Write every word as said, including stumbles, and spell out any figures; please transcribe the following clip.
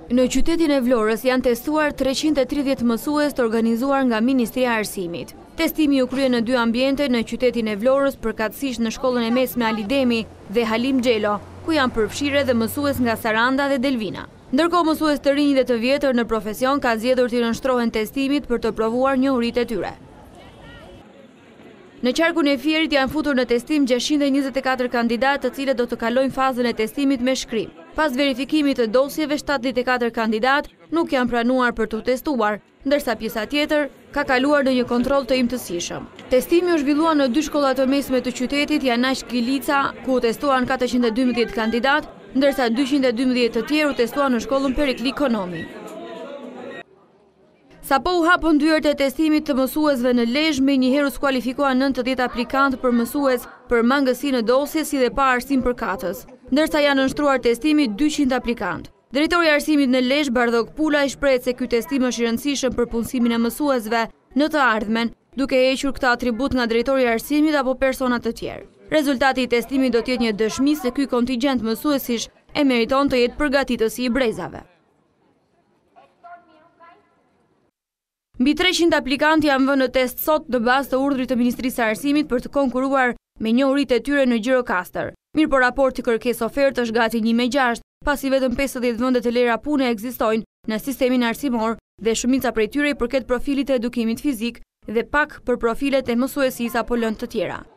Në qytetin e Vlorës janë testuar treqind e tridhjetë mësues të organizuar nga Ministria e Arsimit. Testimi u krye në dy ambiente në qytetin e Vlorës, përkatësisht në shkollën e mesme Alidemi dhe Halim Xhelo, ku janë përfshirë edhe mësues nga Saranda dhe Delvina. Ndërkohë mësues të rinj dhe të vjetër në profesion ka zgjedhur të nënshtrohen testimit për të provuar njohuritë e tyre. Në qarkun e Fierit janë futur në testim gjashtëqind e njëzet e katër kandidatë të cilët do të kalojnë fazën e testimit me shkrim. Pas verifikimit të dosjeve, shtatëdhjetë e katër kandidatë nuk janë pranuar për të testuar, ndërsa pjesa tjetër ka kaluar në një kontroll të imtësishëm. Testimi u zhvillua në dy shkolla të mesme të qytetit, Janash Kilica, ku u testuan katërqind e dymbëdhjetë kandidatë, ndërsa dyqind e dymbëdhjetë të tjerë u testuan në shkollën Perikli Konomi. Sapo u hapën dyert e testimit të mësuesve në Lezhë, menjëherë u skualifikuan nëntëdhjetë aplikantë për mësues për mangësi në dosje si dhe pa arsim përkatës, ndërsa janë nënshtruar testimi dyqind aplikantë. Drejtori i arsimit në Lezhë, Bardhok Pula, i shprehet se ky testim është i rëndësishëm për punësimin e mësuesve në të ardhmen, duke hequr këtë atribut nga drejtori i arsimit apo persona të tjerë. Rezultati i testimit do të jetë një dëshmi se ky kontingjent mësuesish e meriton të jetë përgatitësi i brezave. Mbi treqind aplikantë janë vënë në test sot në bazë të urdhrit të Ministrisë së Arsimit për të konkuruar me njohuritë e tyre në Gjirokastër. Mirë, por raporti kërkesë ofertë është gati një me gjashtë, pasi vetëm pesëdhjetë vende të lera pune ekzistojnë në sistemin arsimor dhe shumica prej tyre i përket profilit të edukimit fizik dhe pak për profilet e mësuesisë apo lëndë të tjera.